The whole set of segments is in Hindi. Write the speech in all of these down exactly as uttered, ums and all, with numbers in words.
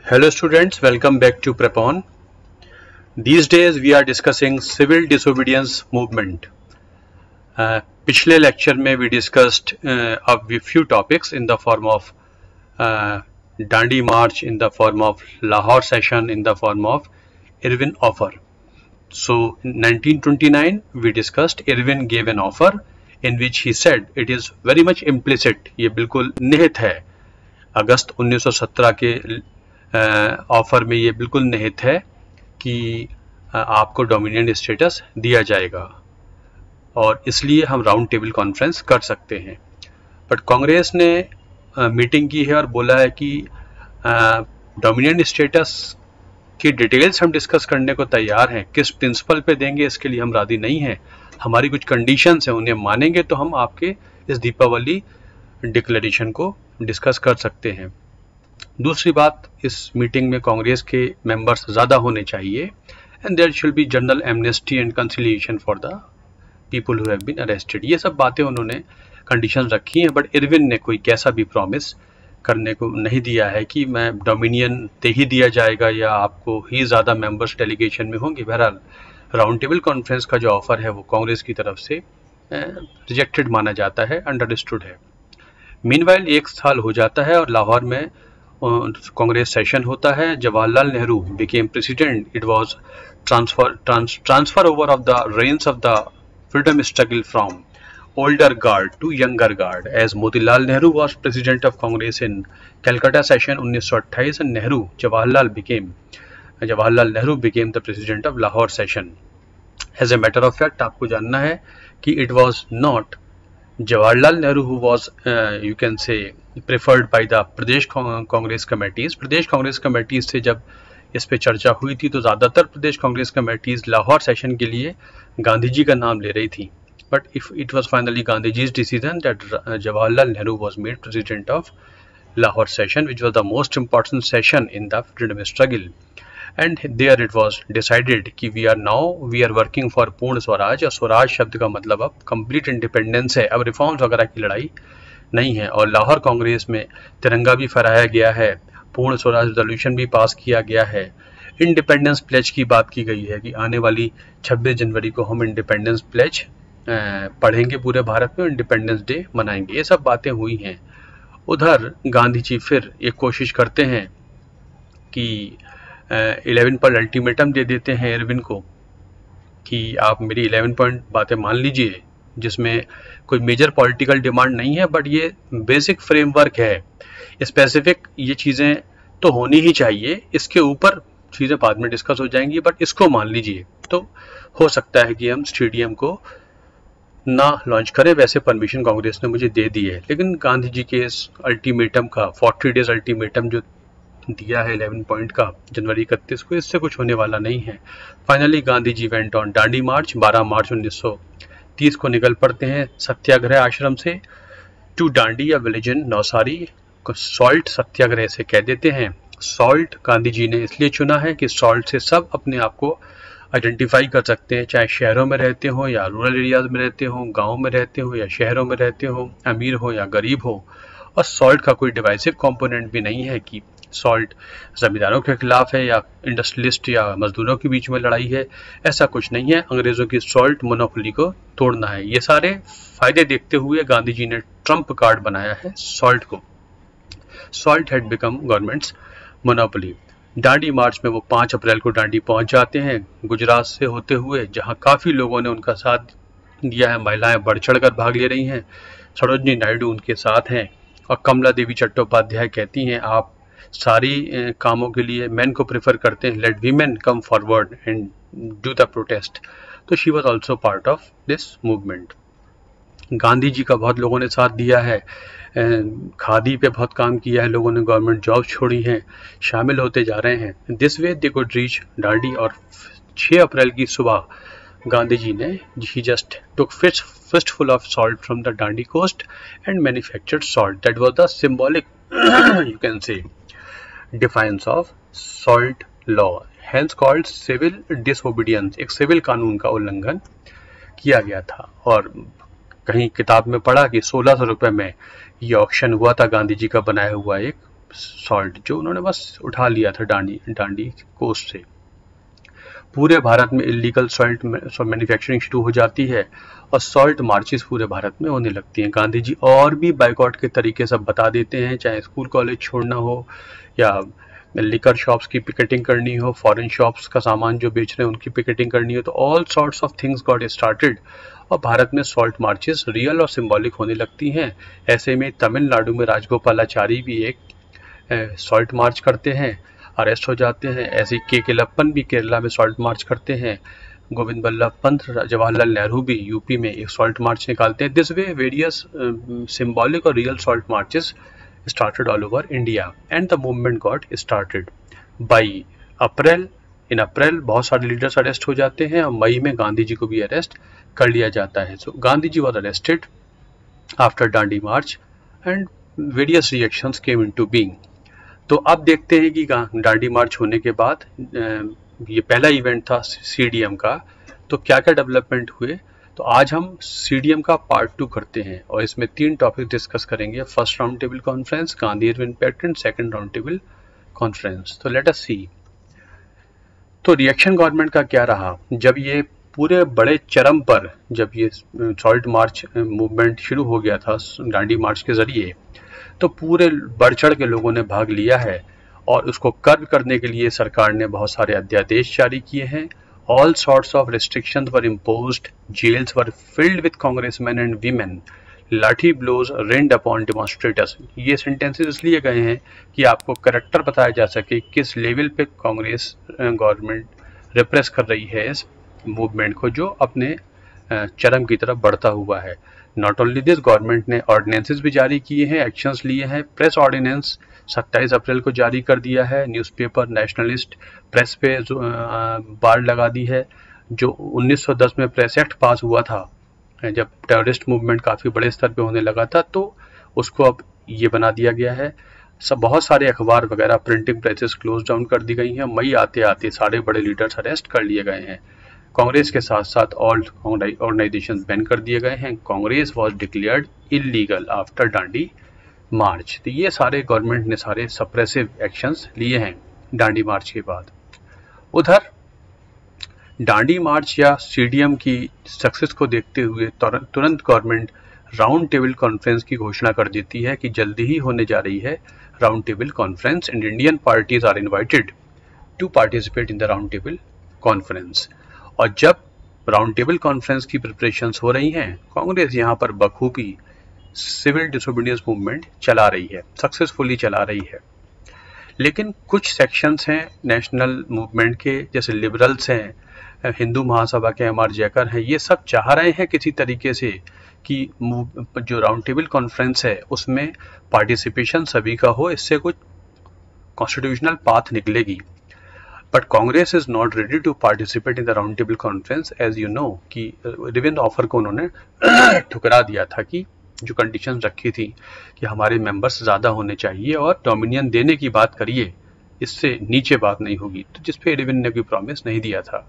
Hello students, welcome back to Prepon. These days we are discussing civil disobedience movement. Uh, पिछले lecture में we discussed uh, a few topics in the form of uh, Dandi March, in the form of Lahore session, in the form of Irwin offer. So in nineteen twenty-nine we discussed Irwin gave an offer in which he said it is very much implicit, ये बिल्कुल निहित है, अगस्त उन्नीस सौ सत्रह के ऑफर में ये बिल्कुल निहित है कि आपको डोमिनियन स्टेटस दिया जाएगा और इसलिए हम राउंड टेबल कॉन्फ्रेंस कर सकते हैं। बट कांग्रेस ने मीटिंग की है और बोला है कि डोमिनियन स्टेटस की डिटेल्स हम डिस्कस करने को तैयार हैं, किस प्रिंसिपल पे देंगे इसके लिए हम राजी नहीं हैं, हमारी कुछ कंडीशंस हैं, उन्हें मानेंगे तो हम आपके इस दीपावली डिक्लेरेशन को डिस्कस कर सकते हैं। दूसरी बात, इस मीटिंग में कांग्रेस के मेंबर्स ज़्यादा होने चाहिए and there should be general amnesty and conciliation for the people who have been arrested. ये सब बातें उन्होंने कंडीशन रखी हैं, बट इरविन ने कोई कैसा भी प्रॉमिस करने को नहीं दिया है कि मैं डोमिनियन दे ही दिया जाएगा या आपको ही ज़्यादा मेंबर्स डेलीगेशन में होंगे। बहरहाल राउंड टेबल कॉन्फ्रेंस का जो ऑफर है वो कांग्रेस की तरफ से रिजेक्टेड माना जाता है, अंडरस्टूड है। मीनवाइल एक साल हो जाता है और लाहौर में कांग्रेस सेशन होता है। Jawaharlal Nehru became president. It was transfer transfer over of the reins of the freedom struggle from older guard to younger guard, as Motilal Nehru was president of Congress in Calcutta session उन्नीस सौ अट्ठाईस and Nehru Jawaharlal became Jawaharlal Nehru became the president of Lahore session. As a matter of fact, आपको जानना है कि it was not Jawaharlal Nehru who was uh, you can say preferred by the Pradesh Congress committees. Pradesh Congress committees से जब इस पे चर्चा हुई थी तो ज़्यादातर प्रदेश कांग्रेस कमेटीज लाहौर सेशन के लिए गांधी जी का नाम ले रही थी। But if it was finally Gandhiji's decision that uh, Jawaharlal Nehru was made president of Lahore session, which was the most important session in the freedom struggle, and there it was decided कि we are now we are working for पूर्ण स्वराज। और स्वराज शब्द का मतलब अब कंप्लीट इंडिपेंडेंस है, अब रिफॉर्म्स वगैरह की लड़ाई नहीं है। और लाहौर कांग्रेस में तिरंगा भी फहराया गया है, पूर्ण स्वराज रेजोल्यूशन भी पास किया गया है, इंडिपेंडेंस प्लेज की बात की गई है कि आने वाली छब्बीस जनवरी को हम इंडिपेंडेंस प्लेज पढ़ेंगे पूरे भारत में, इंडिपेंडेंस डे मनाएंगे। ये सब बातें हुई हैं। उधर गांधी जी फिर एक कोशिश करते हैं कि इलेवन पर अल्टीमेटम दे देते हैं इरविन को कि आप मेरी इलेवन पॉइंट बातें मान लीजिए, जिसमें कोई मेजर पॉलिटिकल डिमांड नहीं है, बट ये बेसिक फ्रेमवर्क है, स्पेसिफिक ये चीज़ें तो होनी ही चाहिए, इसके ऊपर चीज़ें बाद में डिस्कस हो जाएंगी, बट इसको मान लीजिए। तो हो सकता है कि हम स्टेडियम को ना लॉन्च करें, वैसे परमिशन कांग्रेस ने मुझे दे दी है। लेकिन गांधी जी के इस अल्टीमेटम का फोर्टी डेज अल्टीमेटम जो दिया है इलेवन पॉइंट का जनवरी इकतीस को, इससे कुछ होने वाला नहीं है। Finally Gandhi ji went on Dandi march. बारह मार्च उन्नीस सौ तीस को निकल पड़ते हैं सत्याग्रह आश्रम से टू डांडी, या विलेज इन नौसारी को सॉल्ट सत्याग्रह से कह देते हैं। सॉल्ट गांधी जी ने इसलिए चुना है कि सॉल्ट से सब अपने आप को आइडेंटिफाई कर सकते हैं, चाहे शहरों में रहते हो या रूरल एरियाज में रहते हो, गाँव में रहते हो या शहरों में रहते हो, अमीर हो या गरीब हो। और सॉल्ट का कोई डिवाइसिव कंपोनेंट भी नहीं है कि सॉल्ट जमींदारों के खिलाफ है या इंडस्ट्रियलिस्ट या मजदूरों के बीच में लड़ाई है, ऐसा कुछ नहीं है। अंग्रेजों की सॉल्ट मोनोपोली को तोड़ना है। ये सारे फायदे देखते हुए गांधी जी ने ट्रम्प कार्ड बनाया है सॉल्ट को। Salt had become government's monopoly. Dandi march में वो पाँच अप्रैल को डांडी पहुंच जाते हैं, गुजरात से होते हुए, जहां काफ़ी लोगों ने उनका साथ दिया है। महिलाएं बढ़ चढ़ कर भाग ले रही हैं। सरोजनी नायडू उनके साथ हैं और कमला देवी चट्टोपाध्याय कहती हैं आप सारी कामों के लिए मैन को प्रेफर करते हैं, let women come forward and do the protest. तो she was also part of this movement. Gandhi ji का बहुत लोगों ने साथ दिया है, खादी पे बहुत काम किया है लोगों ने, गवर्नमेंट जॉब छोड़ी हैं, शामिल होते जा रहे हैं। This way they could reach Dandi. और छह अप्रैल की सुबह गांधी जी ने he just took fist fistful of salt from the Dandi coast and manufactured salt. That was the symbolic you can say defiance of salt law, hence called civil disobedience. एक सिविल कानून का उल्लंघन किया गया था। और कहीं किताब में पढ़ा कि सोलह सौ रुपये में ये ऑक्शन हुआ था गांधी जी का बनाया हुआ एक सॉल्ट जो उन्होंने बस उठा लिया था डांडी डांडी कोस्ट से। पूरे भारत में इलीगल सॉल्ट मैन्युफैक्चरिंग शुरू हो जाती है और सॉल्ट मार्चेस पूरे भारत में होने लगती हैं। गांधी जी और भी बाइकआउट के तरीके सब बता देते हैं, चाहे स्कूल कॉलेज छोड़ना हो या लिकर शॉप्स की पिकेटिंग करनी हो, फॉरेन शॉप्स का सामान जो बेच रहे हैं उनकी पिकेटिंग करनी हो, तो all sorts of things got started और भारत में सॉल्ट मार्चेस रियल और सिंबॉलिक होने लगती हैं। ऐसे में तमिलनाडु में राजगोपालाचारी भी एक सॉल्ट मार्च करते हैं, अरेस्ट हो जाते हैं। ऐसे के केलप्पन भी केरला में सॉल्ट मार्च करते हैं। गोविंद बल्लभ पंत, जवाहरलाल नेहरू भी यूपी में एक सॉल्ट मार्च निकालते हैं। दिस वे वेरियस सिंबॉलिक और real salt marches started all over India and the movement got started by April. In April बहुत सारे लीडर्स अरेस्ट हो जाते हैं और मई में गांधी जी को भी अरेस्ट कर लिया जाता है। So Gandhi ji was arrested after Dandi March and various reactions came into being. तो अब देखते हैं कि डांडी मार्च होने के बाद ये पहला इवेंट था सीडीएम का, तो क्या क्या डेवलपमेंट हुए। तो आज हम सीडीएम का पार्ट टू करते हैं और इसमें तीन टॉपिक डिस्कस करेंगे। First round table conference, Gandhi Irwin pact, second round table conference. तो लेट अस सी। तो रिएक्शन गवर्नमेंट का क्या रहा जब ये पूरे बड़े चरम पर, जब ये सॉल्ट मार्च मूवमेंट शुरू हो गया था डांडी मार्च के जरिए, तो पूरे बढ़ चढ़ के लोगों ने भाग लिया है और उसको कर्व करने के लिए सरकार ने बहुत सारे अध्यादेश जारी किए हैं। All sorts of restrictions were imposed, jails were filled with congressmen and women, लाठी blows rained upon demonstrators। ये सेंटेंसेस इसलिए गए हैं कि आपको करेक्टर बताया जा सके किस लेवल पे कांग्रेस गवर्नमेंट रिप्रेस कर रही है इस मूवमेंट को जो अपने चरम की तरफ बढ़ता हुआ है। नॉट ओनली दिस, गवर्नमेंट ने ऑर्डिनेंसेस भी जारी किए हैं, एक्शंस लिए हैं। प्रेस ऑर्डिनेंस सत्ताईस अप्रैल को जारी कर दिया है। न्यूज़पेपर नेशनलिस्ट प्रेस पे बाढ़ लगा दी है। जो उन्नीस सौ दस में प्रेस एक्ट पास हुआ था, जब टेररिस्ट मूवमेंट काफ़ी बड़े स्तर पे होने लगा था, तो उसको अब ये बना दिया गया है। सब बहुत सारे अखबार वगैरह, प्रिंटिंग प्रेसेस क्लोज डाउन कर दी गई हैं। मई आते आते सारे बड़े लीडर्स अरेस्ट कर लिए गए हैं। कांग्रेस के साथ साथ ऑल ऑर्गेनाइजेशन बैन कर दिए गए हैं। Congress was declared illegal after Dandi march. तो ये सारे गवर्नमेंट ने सारे सप्रेसिव एक्शंस लिए हैं डांडी मार्च के बाद। उधर डांडी मार्च या सीडीएम की सक्सेस को देखते हुए तुरंत गवर्नमेंट राउंड टेबल कॉन्फ्रेंस की घोषणा कर देती है कि जल्दी ही होने जा रही है round table conference and Indian parties are invited to participate in the round table conference. और जब राउंड टेबल कॉन्फ्रेंस की प्रिपरेशंस हो रही हैं, कांग्रेस यहाँ पर बखूबी सिविल डिसोबीडियंस मूवमेंट चला रही है, सक्सेसफुली चला रही है। लेकिन कुछ सेक्शंस हैं नेशनल मूवमेंट के, जैसे लिबरल्स हैं, हिंदू महासभा के एम आर जयकर हैं, ये सब चाह रहे हैं किसी तरीके से कि जो राउंड टेबल कॉन्फ्रेंस है उसमें पार्टिसिपेशन सभी का हो, इससे कुछ कॉन्स्टिट्यूशनल पाथ निकलेगी। But Congress is not ready to participate in the round table conference, as you know कि रिविन ऑफर को उन्होंने ठुकरा दिया था कि जो कंडीशंस रखी थी कि हमारे मेंबर्स ज़्यादा होने चाहिए और डोमिनियन देने की बात करिए, इससे नीचे बात नहीं होगी, तो जिस पे रिविन ने कोई प्रॉमिस नहीं दिया था।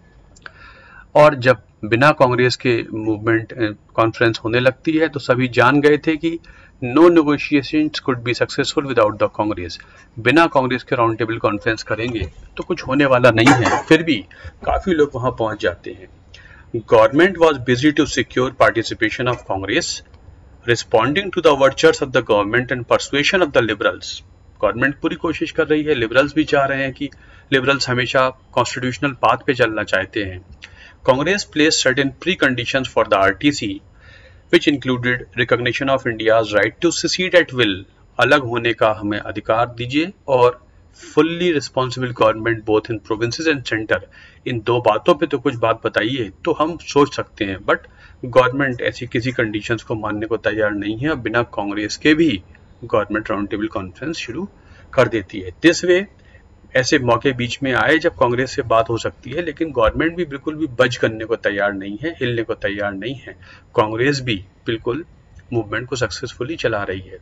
और जब बिना कांग्रेस के मूवमेंट कॉन्फ्रेंस होने लगती है तो सभी जान गए थे कि no negotiations could be successful without the Congress. बिना कांग्रेस के राउंड टेबल कॉन्फ्रेंस करेंगे तो कुछ होने वाला नहीं है। फिर भी काफ़ी लोग वहां पहुंच जाते हैं। Government was busy to secure participation of Congress, responding to the overtures of the government and persuasion of the liberals. Government पूरी कोशिश कर रही है, लिबरल्स भी चाह रहे हैं कि लिबरल्स हमेशा कॉन्स्टिट्यूशनल पाथ पे चलना चाहते हैं। Congress place certain preconditions for the RTC which included recognition of India's right to secede at will, अलग होने का हमें अधिकार दीजिए, और fully responsible government both in provinces and center। इन दो बातों पे तो कुछ बात बताइए तो हम सोच सकते हैं, बट गवर्नमेंट ऐसी किसी कंडीशंस को मानने को तैयार नहीं है और बिना कांग्रेस के भी गवर्नमेंट राउंड टेबल कॉन्फ्रेंस शुरू कर देती है। दिस वे ऐसे मौके बीच में आए जब कांग्रेस से बात हो सकती है, लेकिन गवर्नमेंट भी बिल्कुल भी बज करने को तैयार नहीं है, हिलने को तैयार नहीं है। कांग्रेस भी बिल्कुल मूवमेंट को सक्सेसफुली चला रही है।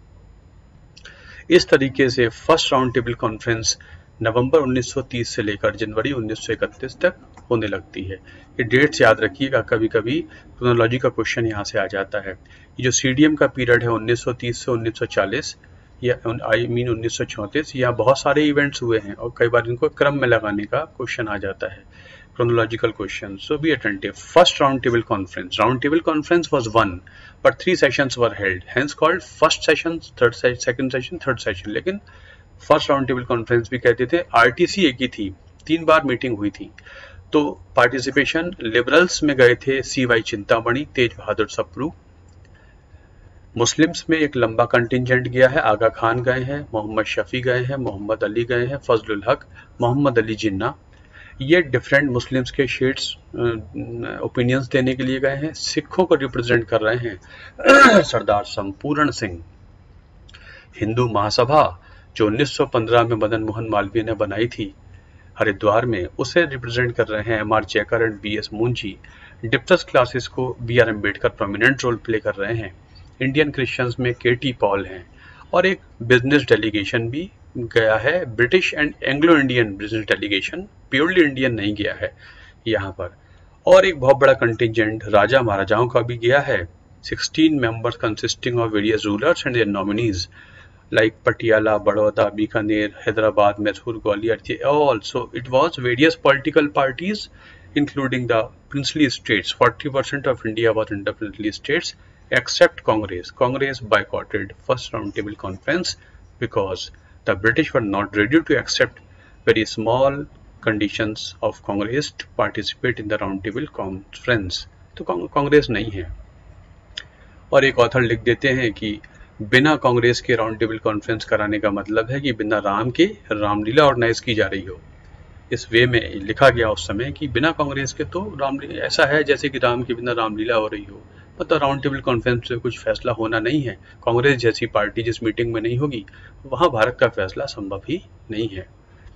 इस तरीके से फर्स्ट राउंड टेबल कॉन्फ्रेंस नवंबर उन्नीस सौ तीस से लेकर जनवरी उन्नीस सौ इकतीस तक होने लगती है। ये डेट्स याद रखिएगा, कभी कभी क्रोनोलॉजी का क्वेश्चन यहाँ से आ जाता है। ये जो सीडीएम का पीरियड है उन्नीस सौ तीस से उन्नीस सौ चालीस, या आई मीन उन्नीस सौ चौंतीस, या बहुत सारे इवेंट्स हुए हैं और कई बार इनको क्रम में लगाने का क्वेश्चन आ जाता है, chronological question. So be attentive. First round table conference. Round table conference was one, but three sessions were held. Hence called first session, third session, second session, third session. लेकिन फर्स्ट राउंड टेबल कॉन्फ्रेंस भी कहते थे. आरटीसी एक ही थी, तीन बार मीटिंग हुई थी. तो पार्टिसिपेशन लिबरल्स में गए थे C Y Chintamani, Tej Bahadur Sapru. Muslims में एक लंबा कंटिजेंट गया है. आगा खान गए हैं, मोहम्मद शफी गए हैं, मोहम्मद अली गए हैं, फजलुल हक, मोहम्मद अली जिन्ना. ये डिफरेंट मुस्लिम्स के शेड्स ओपिनियंस देने के लिए गए हैं. सिखों को रिप्रेजेंट कर रहे हैं सरदार संपूर्ण सिंह. हिंदू महासभा जो उन्नीस सौ पंद्रह में मदन मोहन मालवीय ने बनाई थी हरिद्वार में, उसे रिप्रेजेंट कर रहे हैं M R Jayakar and B S Munshi. Depressed classes को B R Ambedkar prominent role play कर रहे हैं. इंडियन क्रिश्चियंस में के टी पॉल हैं. और एक बिजनेस डेलीगेशन भी गया है, British and Anglo Indian business delegation, purely Indian नहीं गया है यहाँ पर. और एक बहुत बड़ा कंटिजेंट राजा महाराजाओं का भी गया है. Sixteen members consisting of various rulers and their nominees like Patiala, Baroda, Bikaner, Hyderabad, Mysore, Gwalior. Also it was various political parties including the princely states. forty percent of India was under princely states except Congress. Congress boycotted first roundtable conference because the British were not ready to accept very small conditions of Congress to participate in the roundtable conference. तो कांग्रेस नहीं है. और एक ऑथर लिख देते हैं कि बिना कांग्रेस के राउंड टेबल कॉन्फ्रेंस कराने का मतलब है कि बिना राम के रामलीला ऑर्गेनाइज की जा रही हो. इस वे में लिखा गया उस समय कि बिना कांग्रेस के तो रामलीला ऐसा है जैसे कि राम के बिना रामलीला हो रही हो. मतलब राउंड टेबल कॉन्फ्रेंस से कुछ फैसला होना नहीं है. कांग्रेस जैसी पार्टी जिस मीटिंग में नहीं होगी वहां भारत का फैसला संभव ही नहीं है.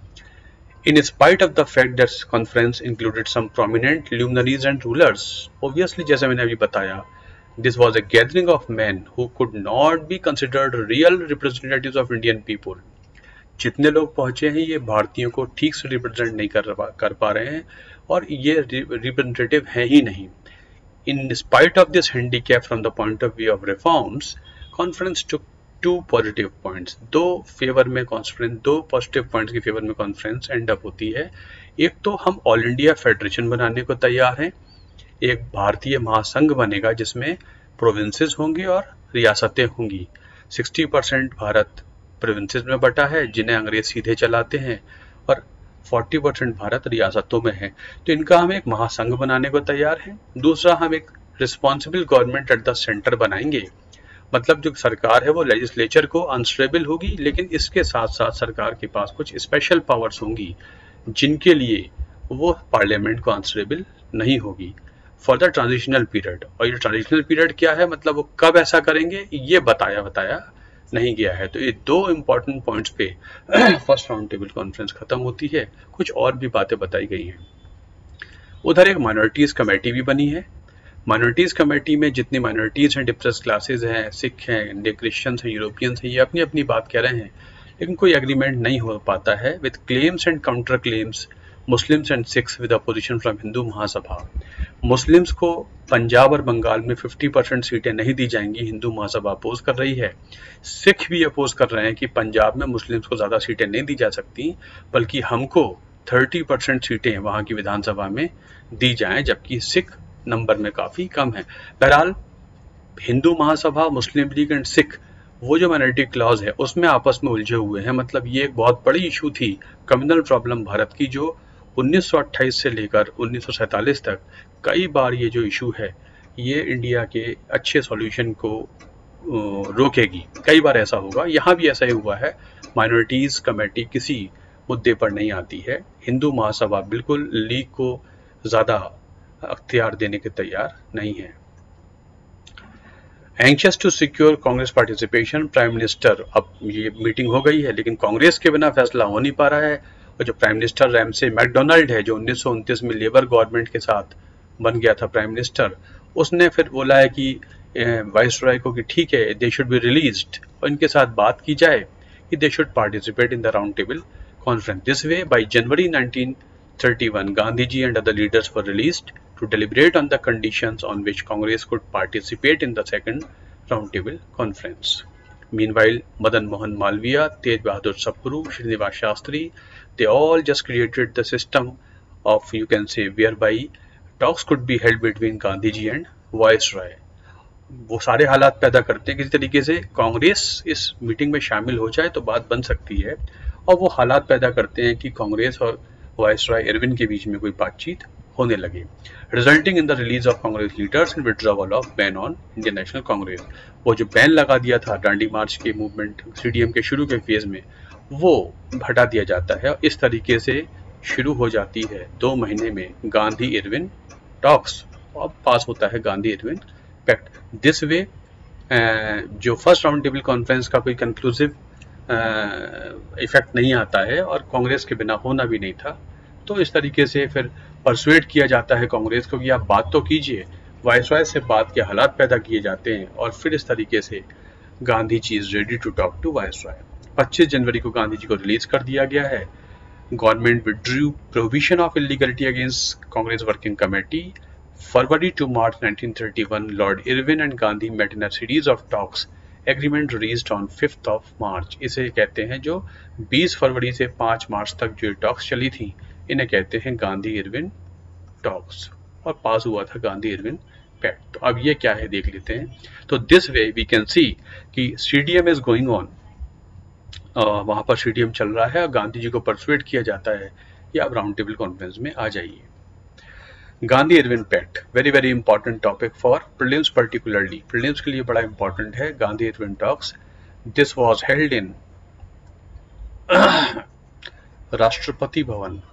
In spite of the fact that conference included some prominent luminaries and rulers, obviously जैसे मैंने अभी बताया, this was a gathering of men who could not be considered real representatives of Indian people. जितने लोग पहुंचे हैं ये भारतीयों को ठीक से रिप्रेजेंट नहीं कर कर पा रहे हैं और ये रिप्रेजेंटेटिव हैं ही नहीं. In spite of this handicap from the point of view of reforms, conference took two positive points. दो फेवर में कॉन्फ्रेंस, दो पॉजिटिव पॉइंट्स के फेवर में कॉन्फ्रेंस एंड अप होती है. एक तो हम ऑल इंडिया फेडरेशन बनाने को तैयार हैं. एक भारतीय महासंघ बनेगा जिसमें प्रोविंसेस होंगी और रियासतें होंगी. साठ परसेंट भारत प्रोविंसेस में बटा है जिन्हें अंग्रेज सीधे चलाते हैं और चालीस परसेंट भारत रियासतों में है. तो इनका हम एक महासंघ बनाने को तैयार हैं. दूसरा, हम एक responsible government at the centre बनाएंगे. मतलब जो सरकार है वो लेजिस्लेचर को अनस्टेबल होगी, लेकिन इसके साथ साथ सरकार के पास कुछ स्पेशल पावर्स होंगी जिनके लिए वो पार्लियामेंट को अनस्टेबल नहीं होगी फॉर द ट्रांजिशनल पीरियड. और ये ट्रांजिशनल पीरियड क्या है, मतलब वो कब ऐसा करेंगे ये बताया बताया नहीं गया है. तो ये दो इंपॉर्टेंट पॉइंट्स पे फर्स्ट राउंड टेबल कॉन्फ्रेंस खत्म होती है. कुछ और भी बातें बताई गई हैं. उधर एक माइनॉरिटीज कमेटी भी बनी है. माइनॉरिटीज कमेटी में जितनी माइनॉरिटीज हैं, डिप्रेस क्लासेस हैं, सिख हैं, इंडियन क्रिश्चियंस हैं, यूरोपियंस हैं, ये अपनी अपनी बात कह रहे हैं, लेकिन कोई एग्रीमेंट नहीं हो पाता है. With claims and counter claims, Muslims and Sikhs with opposition from Hindu Mahasabha. Muslims को पंजाब और बंगाल में पचास परसेंट सीटें नहीं दी जाएंगी, हिंदू महासभा अपोज कर रही है. सिख भी अपोज कर रहे हैं कि पंजाब में मुस्लिम्स को ज्यादा सीटें नहीं दी जा सकती, बल्कि हमको तीस परसेंट सीटें वहां की विधानसभा में दी जाएं, जबकि सिख नंबर में काफी कम है. बहरहाल हिंदू महासभा, मुस्लिम लीग एंड सिख, वो जो माइनॉरिटी क्लॉज है उसमें आपस में उलझे हुए हैं. मतलब ये एक बहुत बड़ी इशू थी, कम्युनल प्रॉब्लम भारत की, जो उन्नीस सौ अट्ठाईस से लेकर उन्नीस सौ सैंतालीस तक कई बार ये जो इशू है ये इंडिया के अच्छे सॉल्यूशन को रोकेगी. कई बार ऐसा होगा, यहाँ भी ऐसा ही हुआ है. माइनॉरिटीज कमेटी किसी मुद्दे पर नहीं आती है. हिंदू महासभा बिल्कुल लीग को ज्यादा अख्तियार देने के तैयार नहीं है. Anxious to secure Congress participation, prime minister, अब ये मीटिंग हो गई है लेकिन कांग्रेस के बिना फैसला हो नहीं पा रहा है. और जो प्राइम मिनिस्टर रैमसे मैकडोनाल्ड है, जो उन्नीस सौ उनतीस में लेबर गवर्नमेंट के साथ बन गया था प्राइम मिनिस्टर, उसने फिर बोला है कि वाइसरॉय को कि ठीक है, दे शुड बी रिलीज्ड, और इनके साथ बात की जाए कि they should participate in the round table conference. This way by January nineteen thirty one, Gandhiji and other leaders were released to deliberate on the conditions on which Congress could participate in the second roundtable conference. Meanwhile, Madan Mohan Malviya, Tej Bahadur Sapru, Srinivas Shastri, they all just created the system of, you can say, whereby talks could be held between Gandhi ji and Viceroy. वो सारे हालात पैदा करते हैं किसी तरीके से कांग्रेस इस मीटिंग में शामिल हो जाए तो बात बन सकती है, और वो हालात पैदा करते हैं कि कांग्रेस और वायसराय इरविन के बीच में कोई बातचीत होने लगे, resulting in the release of Congress leaders and withdrawal of ban on Indian National Congress. वो जो बैन लगा दिया था डांडी मार्च के मूवमेंट सीडीएम के शुरू के फेज में, वो हटा दिया जाता है। इस तरीके से शुरू हो जाती है दो महीने में गांधी इरविन टॉक्स, अब पास होता है Gandhi Irwin pact. This way जो फर्स्ट राउंड टेबल कॉन्फ्रेंस का कोई कंक्लूसिव इफेक्ट नहीं आता है और कांग्रेस के बिना होना भी नहीं था, तो इस तरीके से फिर परसुएट किया जाता है कांग्रेस को कि आप बात तो कीजिए, वायसराय से बात के हालात पैदा किए जाते हैं और फिर इस तरीके से Gandhi ji is ready to talk to viceroy. पच्चीस जनवरी को गांधी जी को रिलीज कर दिया गया है। Government withdrew provision of illegality against Congress working committee. February to March nineteen thirty-one, Lord Irwin and Gandhi met in a series of talks. Agreement reached on fifth of March. इसे कहते हैं जो बीस फरवरी से पाँच मार्च तक जो टॉक्स चली थी, इन्हें कहते हैं गांधी इरविन टॉक्स, और पास हुआ था गांधी इरविन पैक्ट। तो अब ये क्या है देख लेते हैं। तो this way we can see कि सीडीएम इज गोइंग ऑन, वहां पर सीडीएम चल रहा है और गांधी जी को परसुएट किया जाता है कि आप राउंड टेबल कॉन्फ्रेंस में आ जाइए। Gandhi Irwin pact, very very important topic for prelims, particularly prelims के लिए बड़ा इंपॉर्टेंट है Gandhi Irwin talks. This was held in Rashtrapati Bhavan.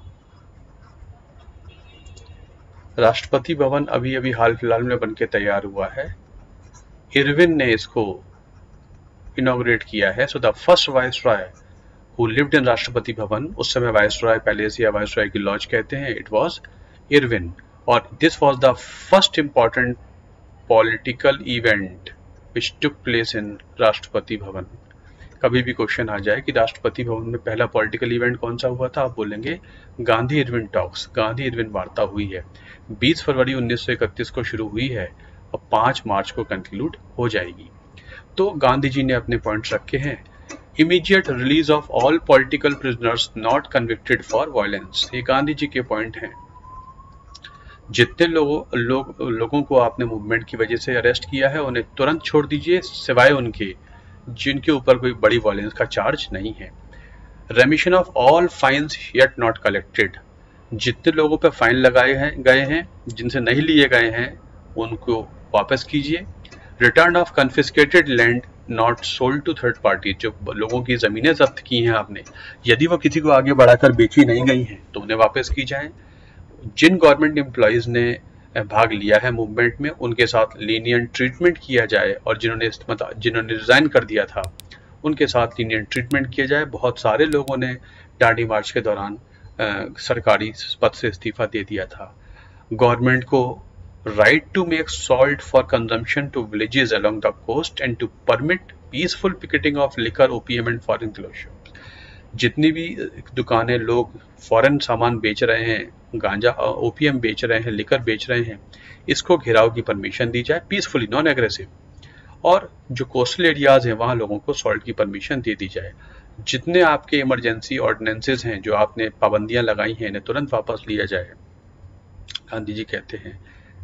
Rashtrapati Bhavan अभी अभी हाल फिलहाल में बनके तैयार हुआ है, इरविन ने इसको इनॉग्रेट किया है। So the first viceroy who lived in Rashtrapati Bhavan, उस समय वायसराय पैलेस या वायसराय की लॉज कहते हैं, इट वाज इरविन। और this was the first important political event which took place in Rashtrapati Bhavan. कभी भी क्वेश्चन आ जाए कि राष्ट्रपति भवन में पहला पॉलिटिकल इवेंट कौन सा हुआ था, आप बोलेंगे Gandhi Irwin talks, Gandhi Irwin वार्ता हुई है। बीस फरवरी उन्नीस सौ इकतीस को शुरू हुई है और पाँच मार्च को कंक्लूड हो जाएगी। तो गांधी जी ने अपने पॉइंट्स रखे हैं। Immediate release of all political prisoners not convicted for violence, ये गांधी जी के पॉइंट हैं। जितने लोगों लोग, लोगों को आपने मूवमेंट की वजह से अरेस्ट किया है, उन्हें तुरंत छोड़ दीजिए, सिवाय उनके जिनके ऊपर कोई बड़ी वायलेंस का चार्ज नहीं है। Remission of all fines yet not collected, जितने लोगों पे फाइन लगाए हैं गए हैं, जिनसे नहीं लिए गए हैं, उनको वापस कीजिए। Return of confiscated land not sold to third party, जो लोगों की जमीनें जब्त की हैं आपने, यदि वो किसी को आगे बढ़ाकर बेची नहीं गई हैं तो उन्हें वापस की जाए। जिन गवर्नमेंट एम्प्लॉयज ने भाग लिया है मूवमेंट में, उनके साथ लीनियंट ट्रीटमेंट किया जाए, और जिन्होंने मतलब जिन्होंने रिजाइन कर दिया था उनके साथ लीनियंट ट्रीटमेंट किया जाए। बहुत सारे लोगों ने डांडी मार्च के दौरान आ, सरकारी पद से इस्तीफा दे दिया था। गवर्नमेंट को right to make salt for consumption to villages along the coast and to permit peaceful picketing of liquor, opium and foreign clothes. जितनी भी दुकानें लोग फॉरेन सामान बेच रहे हैं, गांजा ओपीएम बेच रहे हैं, लिकर बेच रहे हैं, इसको घेराव की परमिशन दी जाए पीसफुली, नॉन एग्रेसिव। और जो कोस्टल एरियाज हैं वहां लोगों को सॉल्ट की परमिशन दे दी जाए। जितने आपके इमरजेंसी ऑर्डिनेंसेस हैं, जो आपने पाबंदियां लगाई हैं, इन्हें तुरंत वापस लिया जाए। गांधी जी कहते हैं।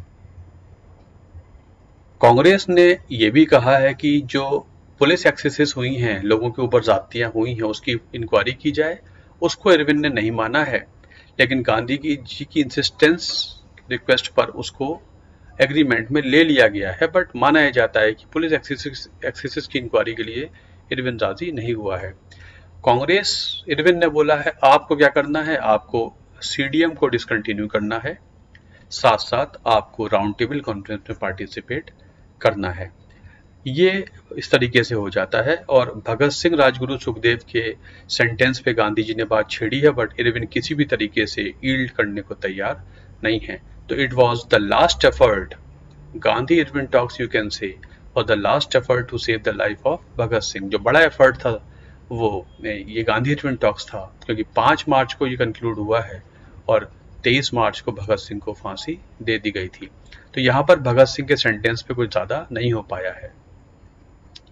कांग्रेस ने यह भी कहा है कि जो पुलिस एक्सेसेस हुई हैं, लोगों के ऊपर जातियां हुई हैं, उसकी इंक्वायरी की जाए। उसको इरविन ने नहीं माना है, लेकिन गांधी की जी की इंसिस्टेंस रिक्वेस्ट पर उसको एग्रीमेंट में ले लिया गया है। बट माना यह जाता है कि पुलिस एक्सेसेस एक्सेसेस की इंक्वायरी के लिए इरविन राजी नहीं हुआ है। कांग्रेस, इरविन ने बोला है आपको क्या करना है, आपको सीडीएम को डिसकंटिन्यू करना है, साथ साथ आपको राउंड टेबल कॉन्फ्रेंस में पार्टिसिपेट करना है। ये इस तरीके से हो जाता है। और भगत सिंह, राजगुरु, सुखदेव के सेंटेंस पे गांधी जी ने बात छेड़ी है, बट इरविन किसी भी तरीके से ईल्ड करने को तैयार नहीं है। तो it was the last effort, Gandhi Irwin talks you can say, और the last effort to save the life of Bhagat Singh. जो बड़ा एफर्ट था वो ये गांधी इरविन टॉक्स था, क्योंकि पाँच मार्च को ये कंक्लूड हुआ है और तेईस मार्च को भगत सिंह को फांसी दे दी गई थी। तो यहाँ पर भगत सिंह के सेंटेंस पे कुछ ज्यादा नहीं हो पाया है।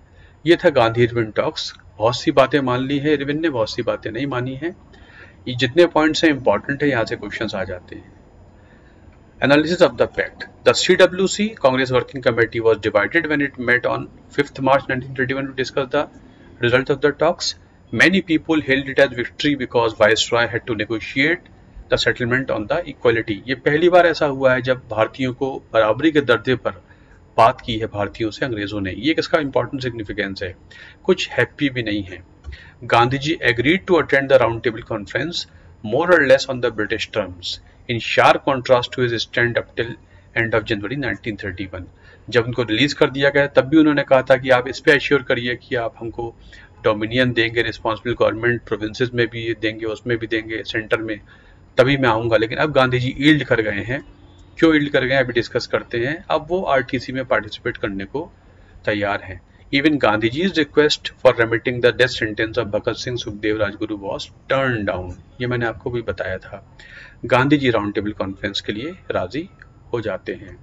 ये था गांधी इरविन टॉक्स। बहुत सी बातें मान ली है इरविन ने, बहुत सी बातें नहीं मानी है। ये जितने पॉइंट्स हैं इंपॉर्टेंट है, यहाँ से क्वेश्चंस आ जाते हैं। Analysis of the pact. The C W C Congress Working Committee was divided when it met on fifth March nineteen thirty-one to discuss the result of the talks. Many people hailed it as victory because Viceroy had to negotiate the settlement on the equality. ये पहली बार ऐसा हुआ है जब भारतीयों को बराबरी के दर्जे पर बात की है भारतीयों से अंग्रेजों ने। ये किसका इंपॉर्टेंट सिग्निफिकेंस है? कुछ हैप्पी भी नहीं है। गांधी जी agreed to attend the round table conference more or less on the British terms, in sharp contrast to his stand up till end of January nineteen thirty-one. जब उनको रिलीज कर दिया गया तब भी उन्होंने कहा था कि आप इस पे एश्योर करिए कि आप हमको डोमिनियन देंगे, रिस्पॉन्सिबल गवर्नमेंट प्रोविंसेस में भी देंगे, उसमें भी देंगे, सेंटर में, तभी मैं आऊंगा। लेकिन अब गांधी जी ईल्ड कर गए हैं। क्यों ईल्ड कर गए अभी डिस्कस करते हैं। अब वो आरटीसी में पार्टिसिपेट करने को तैयार हैं। Even Gandhiji's request for remitting the death sentence of Bhagat Singh Sukhdev Rajguru was turned down. ये मैंने आपको भी बताया था। Gandhi ji round table conference के लिए राजी हो जाते हैं।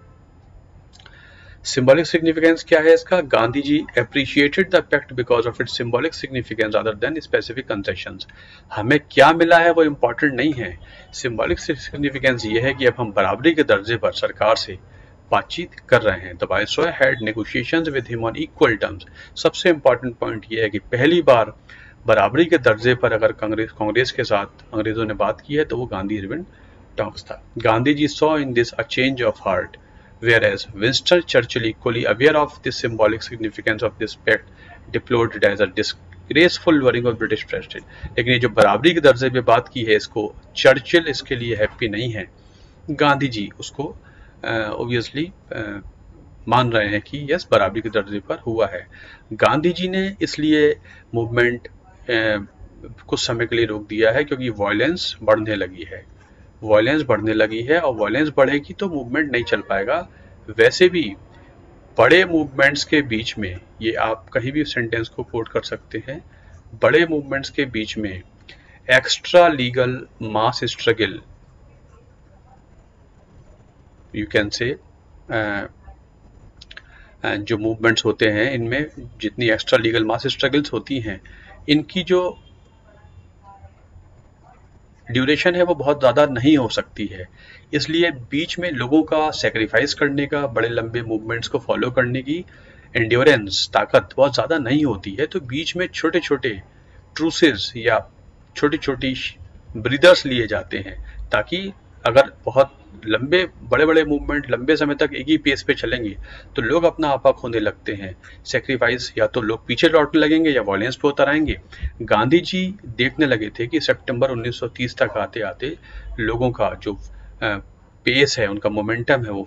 सिंबॉलिक सिग्निफिकेंस क्या है इसका? Gandhi ji appreciated the pact because of its symbolic significance other than specific concessions. हमें क्या मिला है वो इम्पोर्टेंट नहीं है। सिंबॉलिक सिग्निफिकेंस ये है कि अब हम बराबरी के दर्जे पर सरकार से बातचीत कर रहे हैं। The viceroy had negotiations with him on equal terms. सबसे इंपॉर्टेंट पॉइंट ये है कि पहली बार बराबरी के दर्जे पर अगर कांग्रेस कांग्रेस के साथ अंग्रेजों ने बात की है तो वो गांधी इरविन टॉक्स था। Gandhi ji saw in this a change of heart, whereas Winston Churchill, equally aware of the symbolic significance of this pact, deplored it as a disgraceful worrying of British prestige. लेकिन ये जो बराबरी के दर्जे पे बात की है इसको चर्चिल इसके लिए हैप्पी नहीं है। गांधी जी उसको ऑब्वियसली uh, uh, मान रहे हैं कि यस बराबरी के दर्जे पर हुआ है। गांधी जी ने इसलिए मूवमेंट uh, कुछ समय के लिए रोक दिया है क्योंकि वायलेंस बढ़ने लगी है। वायलेंस बढ़ने लगी है और वायलेंस बढ़ेगी तो मूवमेंट नहीं चल पाएगा। वैसे भी बड़े मूवमेंट्स के बीच में, ये आप कहीं भी सेंटेंस को कोट कर सकते हैं, बड़े मूवमेंट्स के बीच में extra legal mass struggle, you can say, जो मूवमेंट्स होते हैं इनमें जितनी एक्स्ट्रा लीगल मास स्ट्रगल्स होती हैं, इनकी जो ड्यूरेशन है वो बहुत ज़्यादा नहीं हो सकती है। इसलिए बीच में लोगों का सेक्रीफाइस करने का, बड़े लंबे मूवमेंट्स को फॉलो करने की एंड्योरेंस, ताकत बहुत ज़्यादा नहीं होती है। तो बीच में छोटे छोटे ट्रूसेस या छोटी छोटी ब्रीदर्स लिए जाते हैं ताकि अगर बहुत लंबे बड़े बड़े मूवमेंट लंबे समय तक एक ही पेस पे चलेंगे तो लोग अपना आपा खोने लगते हैं। सेक्रीफाइस, या तो लोग पीछे लौटने लगेंगे या वायलेंस पे उतर आएंगे। गांधी जी देखने लगे थे कि सितंबर उन्नीस सौ तीस तक आते आते लोगों का जो पेस है, उनका मोमेंटम है, वो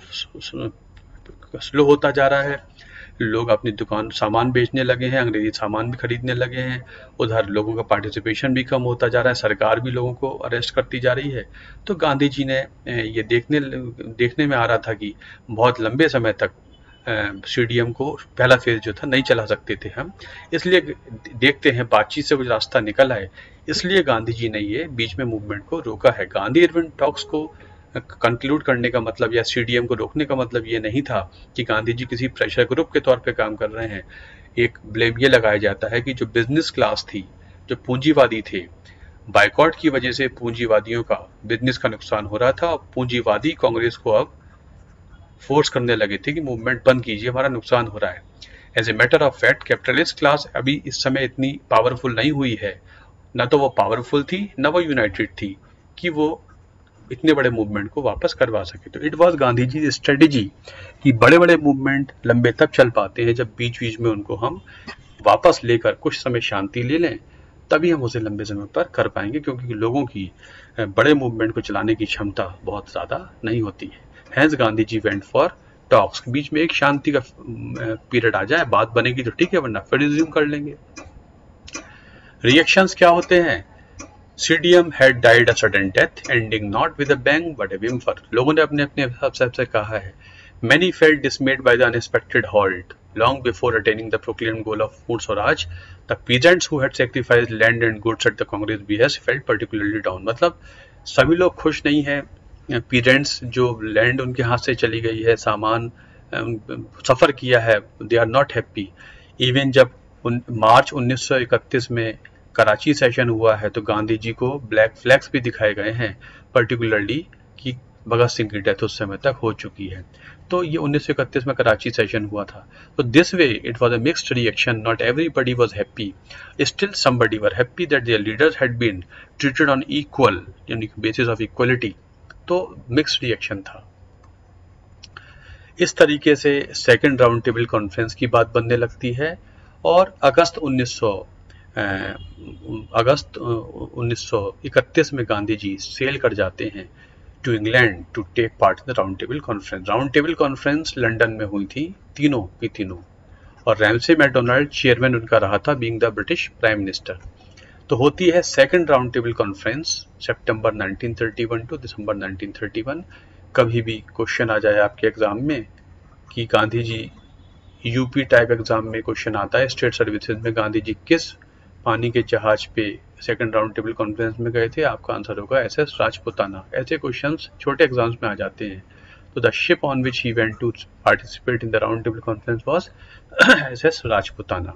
स्लो होता जा रहा है। लोग अपनी दुकान सामान बेचने लगे हैं, अंग्रेजी सामान भी खरीदने लगे हैं, उधर लोगों का पार्टिसिपेशन भी कम होता जा रहा है, सरकार भी लोगों को अरेस्ट करती जा रही है। तो गांधी जी ने ये देखने देखने में आ रहा था कि बहुत लंबे समय तक सीडीएम को पहला फेज जो था नहीं चला सकते थे हम, इसलिए देखते हैं बातचीत से कुछ रास्ता निकल आए। इसलिए गांधी जी ने ये बीच में मूवमेंट को रोका है। गांधी इरविन टॉक्स को कंक्लूड करने का मतलब या सीडीएम को रोकने का मतलब ये नहीं था कि गांधी जी किसी प्रेशर ग्रुप के तौर पे काम कर रहे हैं। एक ब्लेम ये लगाया जाता है कि जो बिजनेस क्लास थी, जो पूंजीवादी थे, बाइकॉट की वजह से पूंजीवादियों का बिजनेस का नुकसान हो रहा था और पूंजीवादी कांग्रेस को अब फोर्स करने लगे थे कि मूवमेंट बंद कीजिए, हमारा नुकसान हो रहा है। As a matter of fact capitalist class अभी इस समय इतनी पावरफुल नहीं हुई है, न तो वो पावरफुल थी न वो यूनाइटेड थी कि वो इतने बड़े मूवमेंट को वापस करवा सके। तो it was Gandhi ji strategy कि बड़े बड़े मूवमेंट लंबे तब चल पाते हैं जब बीच बीच में उनको हम वापस लेकर कुछ समय शांति ले लें, तभी हम उसे लंबे समय पर कर पाएंगे, क्योंकि लोगों की बड़े मूवमेंट को चलाने की क्षमता बहुत ज़्यादा नहीं होती है। Hence Gandhi ji went for talks, बीच में एक शांति का पीरियड आ जाए, बात बनेगी तो ठीक है, वरना फिर रिज्यूम कर लेंगे। रिएक्शंस क्या होते हैं? CDM had died a sudden death, ending not with a bang but a whimper. लोगों ने अपने अपने हिसाब से कहा है। Many felt dismayed by the unexpected halt. Long before attaining the proclaimed goal of Purna Swaraj, the peasants who had sacrificed land and goods at the Congress behest felt particularly down. मतलब सभी लोग खुश नहीं है। peasants जो लैंड उनके हाथ से चली गई है, सामान सफर किया है, they are not happy. Even जब उन, मार्च उन्नीस सौ इकतीस में कराची सेशन हुआ है तो गांधी जी को ब्लैक फ्लैग्स भी दिखाए गए हैं, पर्टिकुलरली कि भगत सिंह की डेथ उस समय तक हो चुकी है। तो ये उन्नीस सौ इकतीस में कराची सेशन हुआ था। तो this way it was a mixed reaction, not everybody was happy, still somebody were happy that their leaders had been treated on equal यानी बेसिस ऑफ इक्वलिटी। तो मिक्स्ड रिएक्शन था। इस तरीके से सेकंड राउंड टेबल कॉन्फ्रेंस की बात बनने लगती है और अगस्त उन्नीस सौ अगस्त उन्नीस सौ इकतीस में गांधी जी सेल कर जाते हैं to England to take part in the round table conference. Round table conference London में हुई थी, तीनों की तीनों, और रैमसे मैकडोनाल्ड चेयरमैन उनका रहा था, being the British prime minister. तो होती है सेकंड राउंड टेबल कॉन्फ्रेंस सितंबर नाइनटीन थर्टी वन टू दिसंबर नाइनटीन थर्टी वन। कभी भी क्वेश्चन आ जाए आपके एग्जाम में कि गांधी जी, यूपी टाइप एग्जाम में क्वेश्चन आता है स्टेट सर्विसेज में, गांधी जी किस पानी के जहाज पे सेकंड राउंड टेबल कॉन्फ्रेंस में गए थे, आपका आंसर होगा एस एस राजपुताना। ऐसे क्वेश्चंस छोटे एग्जाम्स में आ जाते हैं। तो the ship on which he went to participate in the round table conference was S S Rajputana.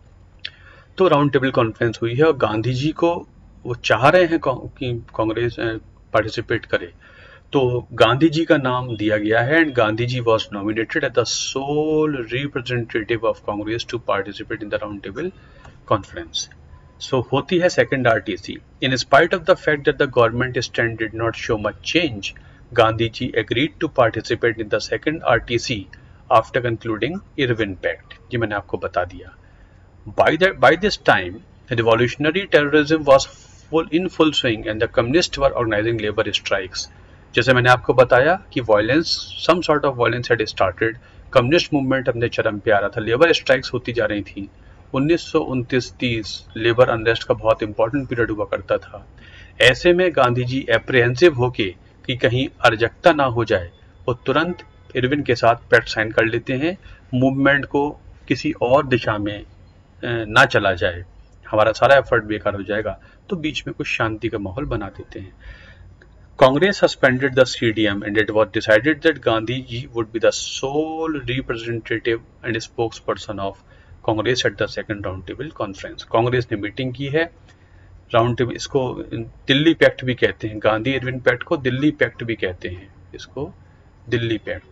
तो राउंड टेबल कॉन्फ्रेंस हुई है और गांधी जी को वो चाह रहे हैं कि कांग्रेस पार्टिसिपेट करे, तो गांधी जी का नाम दिया गया है and Gandhi ji was nominated as the sole representative of Congress to participate in the round table conference. So होती है second RTC. In spite of the fact that the government stand did not show much change, Gandhi ji agreed to participate in the second RTC after concluding Irwin pact. जी मैंने आपको बता दिया। By the by this time, revolutionary terrorism was full in full swing and the communists were organizing labor strikes. जैसे मैंने आपको बताया कि violence, some sort of violence had started. Communist movement अपने चरम पे आ रहा था, लेबर स्ट्राइक्स होती जा रही थी। उन्नीस सौ उनतीस तीस लेबर अनरेस्ट का बहुत इंपॉर्टेंट पीरियड हुआ करता था। ऐसे में गांधी जी एप्रीहेंसिव होके कि कहीं अराजकता ना हो जाए, वो तुरंत इरविन के साथ पैक्ट साइन कर लेते हैं, मूवमेंट को किसी और दिशा में ना चला जाए, हमारा सारा एफर्ट बेकार हो जाएगा, तो बीच में कुछ शांति का माहौल बना देते हैं। Congress suspended the CDM and it was decided that Gandhi ji would be the sole representative and spokesperson of Congress at the second round table conference. Congress ने मीटिंग की है, राउंड टेबल, इसको दिल्ली पैक्ट भी कहते हैं, गांधी इरविन पैक्ट को दिल्ली पैक्ट भी कहते हैं, इसको दिल्ली पैक्ट।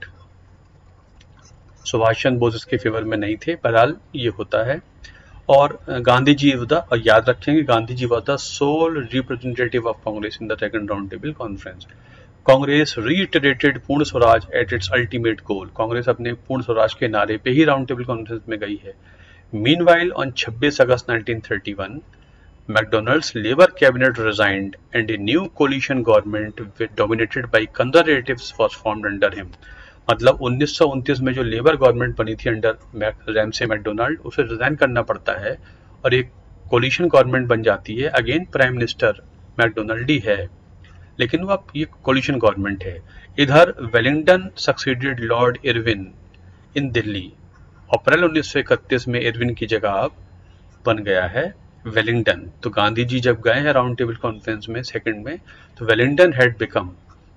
सुभाष चंद्र बोस इसके फेवर में नहीं थे, बहरहाल ये होता है। और गांधी जी द, और याद रखेंगे Gandhi ji was the sole representative of Congress in the second round table conference. Congress reiterated Purna Swaraj at its ultimate goal. Congress अपने पूर्ण स्वराज के नारे पे ही राउंड टेबल कॉन्फ्रेंस में गई है। मीनवाइल ऑन छब्बीस अगस्त nineteen thirty one, MacDonald's labour cabinet resigned and a new coalition government dominated by conservatives was formed under him. मतलब उन्नीस सौ उनतीस में जो लेबर गवर्नमेंट बनी थी अंडर रैमसे मैकडोनाल्ड, उसे रिजाइन करना पड़ता है और एक कोलिशन गवर्नमेंट बन जाती है। अगेन प्राइम मिनिस्टर मैकडोनाल्ड ही है, लेकिन वो अब ये कोलिशन गवर्नमेंट है। इधर Willingdon succeeded Lord Irwin in Delhi. अप्रैल उन्नीस सौ इकतीस में इरविन की जगह अब बन गया है वेलिंगटन। तो गांधी जी जब गए हैं राउंड टेबल कॉन्फ्रेंस में सेकंड में, तो Willingdon had become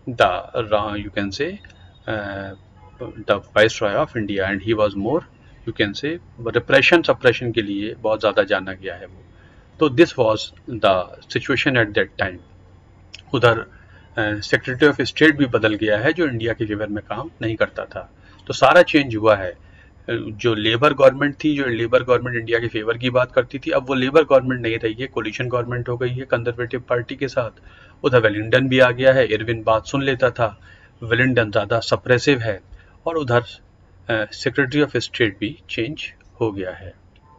the you can say the viceroy of India and he was more you can say repression suppression के लिए बहुत ज़्यादा जाना गया है वो। तो this was the situation at that time. उधर सेक्रेटरी ऑफ स्टेट भी बदल गया है जो इंडिया के फेवर में काम नहीं करता था। तो सारा चेंज हुआ है। जो लेबर गवर्नमेंट थी, जो लेबर गवर्नमेंट इंडिया के फेवर की बात करती थी, अब वो लेबर गवर्नमेंट नहीं रही है, कोलिशन गवर्नमेंट हो गई है कंजर्वेटिव पार्टी के साथ। उधर वेलिंगटन भी आ गया है, इरविन बात सुन लेता था, वेलिंगटन ज़्यादा सप्रेसिव है, और उधर सेक्रेटरी ऑफ स्टेट भी चेंज हो गया है।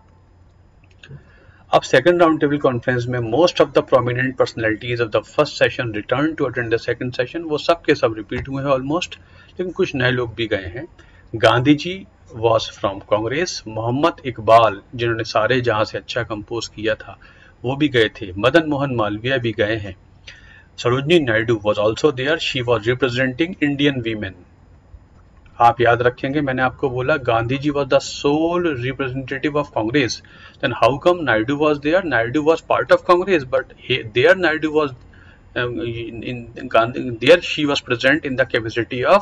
अब सेकंड राउंड टेबल कॉन्फ्रेंस में most of the prominent personalities of the first session return to attend the second session. वो सब के सब रिपीट हुए हैं ऑलमोस्ट, लेकिन कुछ नए लोग भी गए हैं। Gandhi ji was from Congress. मोहम्मद इकबाल, जिन्होंने सारे जहां से अच्छा कंपोज किया था, वो भी गए थे। मदन मोहन मालवीय भी गए हैं। Sarojini Naidu was also there, she was representing Indian women. आप याद रखेंगे, मैंने आपको बोला Gandhi ji was the sole representative of Congress, then how come Naidu was there? Naidu was part of Congress, but there Naidu was in there she was present in the capacity of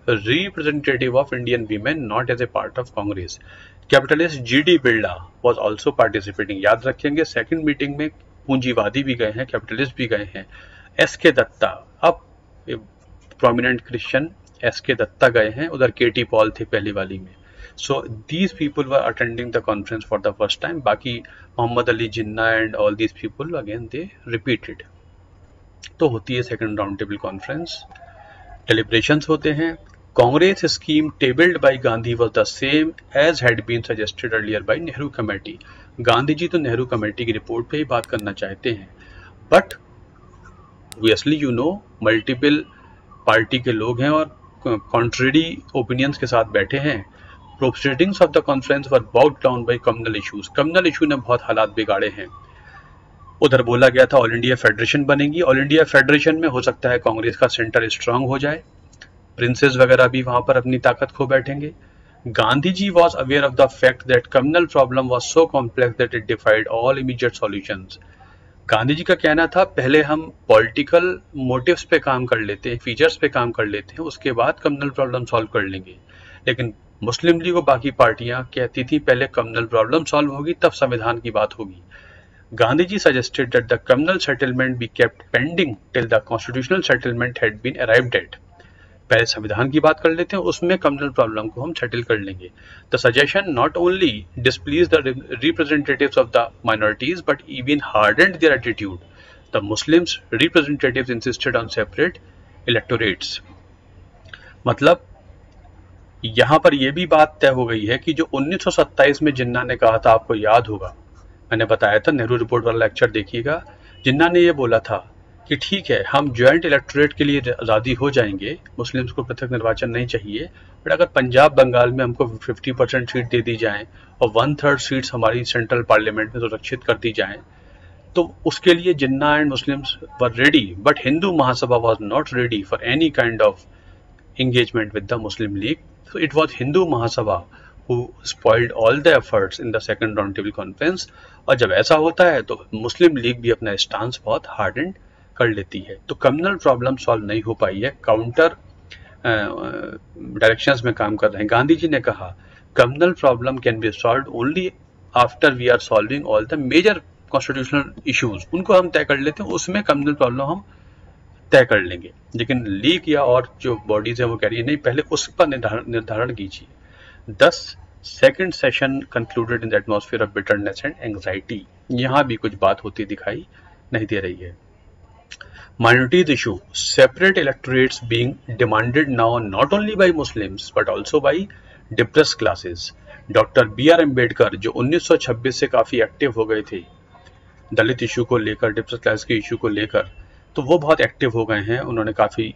representative of Indian women, not as a part of Congress. Capitalist G D Birla was also participating. याद रखेंगे सेकंड मीटिंग में पूंजीवादी भी गए हैं, कैपिटलिस्ट भी गए हैं. एस के दत्ता, अब प्रोमिनेंट क्रिश्चियन एस के दत्ता गए हैं, उधर के टी पॉल थे पहली वाली में. So these people were attending the conference for the first time. बाकी Mohammad Ali Jinnah and all these people again they repeated. तो होती है second round table conference. Deliberations होते हैं. Congress scheme tabled by Gandhi was the same as had been suggested earlier by Nehru committee. Gandhi ji तो नेहरू कमेटी की रिपोर्ट पे ही बात करना चाहते हैं, but obviously you know multiple party के लोग हैं और कॉन्ट्रेरी ओपिनियंस के साथ बैठे हैं. Proceedings of the conference were bogged down by communal issues. Communal issue ने बहुत हालात बिगाड़े हैं. उधर बोला गया था ऑल इंडिया फेडरेशन बनेगी. ऑल इंडिया फेडरेशन में हो सकता है कांग्रेस का सेंटर स्ट्रांग हो जाए, प्रिंसेस वगैरह भी वहां पर अपनी ताकत खो बैठेंगे. Gandhi ji was aware of the fact that communal problem was so complex that it defied all immediate solutions. Gandhi ji का कहना था पहले हम पॉलिटिकल मोटिव्स पे काम कर लेते हैं, फीचर्स पे काम कर लेते हैं, उसके बाद कम्युनल प्रॉब्लम सॉल्व कर लेंगे. लेकिन मुस्लिम लीग और बाकी पार्टियां कहती थी पहले कम्युनल प्रॉब्लम सॉल्व होगी तब संविधान की बात होगी. Gandhi ji suggested that the communal settlement be kept pending till the constitutional settlement had been arrived at. पहले संविधान की बात कर लेते हैं, उसमें कम्युनल प्रॉब्लम को हम सेटल कर लेंगे. The suggestion not only displeased the representatives of the minorities but even hardened their attitude. The Muslims representatives insisted on separate electorates. मतलब यहाँ पर यह भी बात तय हो गई है कि जो उन्नीस सौ सत्ताईस में जिन्ना ने कहा था, आपको याद होगा, मैंने बताया था नेहरू रिपोर्ट वाला लेक्चर देखिएगा. जिन्ना ने ये बोला था कि ठीक है हम ज्वाइंट इलेक्टोरेट के लिए आज़ादी हो जाएंगे, मुस्लिम्स को पृथक निर्वाचन नहीं चाहिए, बट अगर पंजाब बंगाल में हमको पचास परसेंट सीट दे दी जाए और वन थर्ड सीट्स हमारी सेंट्रल पार्लियामेंट में सुरक्षित कर दी जाए, तो उसके लिए Jinnah and Muslims were ready. But Hindu Mahasabha was not ready for any kind of engagement with the Muslim League. So it was Hindu Mahasabha who spoiled all the efforts in the second round table conference. और जब ऐसा होता है तो मुस्लिम लीग भी अपना स्टांस बहुत हार्डन कर लेती है. तो कम्युनल प्रॉब्लम सॉल्व नहीं हो पाई है, काउंटर डायरेक्शंस में काम कर रहे हैं. गांधी जी ने कहा communal problem can be solved only after we are solving all the major constitutional issues. उनको हम तय कर लेते हैं, उसमें कम्युनल प्रॉब्लम हम तय कर लेंगे. लेकिन लीग या और जो बॉडीज है वो कह रही है नहीं, पहले उस पर निर्धारण निर्धारण कीजिए. This second session concluded in the atmosphere of bitterness and anxiety. यहाँ भी कुछ बात होती दिखाई नहीं दे रही है. Minorities issue, separate electorates being demanded now not only by Muslims but also by depressed classes. Doctor B R Ambedkar जो उन्नीस सौ छब्बीस से काफी एक्टिव हो गए थे दलित इशू को लेकर, डिप्रेस्ड क्लास के इशू को लेकर, तो वो बहुत एक्टिव हो गए हैं. उन्होंने काफ़ी